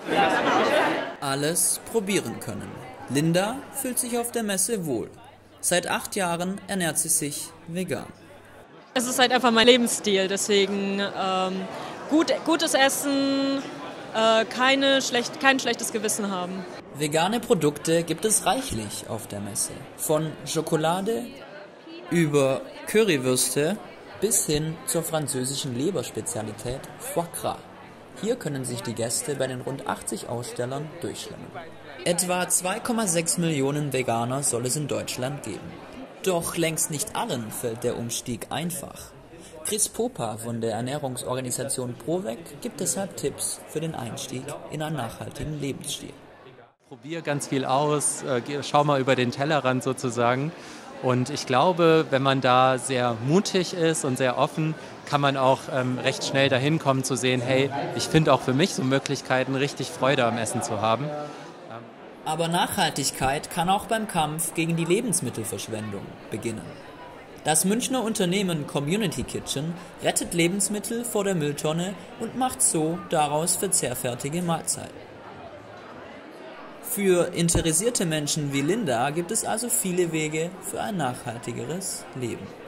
Alles probieren können. Linda fühlt sich auf der Messe wohl. Seit 8 Jahren ernährt sie sich vegan. Es ist halt einfach mein Lebensstil, deswegen gutes Essen, kein schlechtes Gewissen haben. Vegane Produkte gibt es reichlich auf der Messe. Von Schokolade über Currywürste bis hin zur französischen Leberspezialität Foie Gras. Hier können sich die Gäste bei den rund 80 Ausstellern durchschlemmen. Etwa 2,6 Millionen Veganer soll es in Deutschland geben. Doch längst nicht allen fällt der Umstieg einfach. Chris Popa von der Ernährungsorganisation Provec gibt deshalb Tipps für den Einstieg in einen nachhaltigen Lebensstil. Probier ganz viel aus, schau mal über den Tellerrand sozusagen. Und ich glaube, wenn man da sehr mutig ist und sehr offen, kann man auch recht schnell dahin kommen zu sehen, hey, ich finde auch für mich so Möglichkeiten, richtig Freude am Essen zu haben. Aber Nachhaltigkeit kann auch beim Kampf gegen die Lebensmittelverschwendung beginnen. Das Münchner Unternehmen Community Kitchen rettet Lebensmittel vor der Mülltonne und macht so daraus verzehrfertige Mahlzeiten. Für interessierte Menschen wie Linda gibt es also viele Wege für ein nachhaltigeres Leben.